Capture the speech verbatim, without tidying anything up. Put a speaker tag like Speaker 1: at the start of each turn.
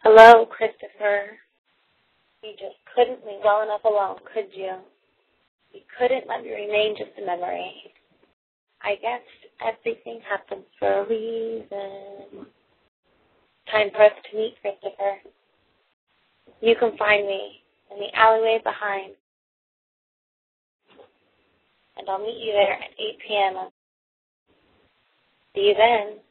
Speaker 1: Hello, Christopher. You just couldn't leave well enough alone, could you? You couldn't let me remain just a memory. I guess everything happens for a reason. Time for us to meet, Christopher. You can find me in the alleyway behind, and I'll meet you there at eight p.m. See you then.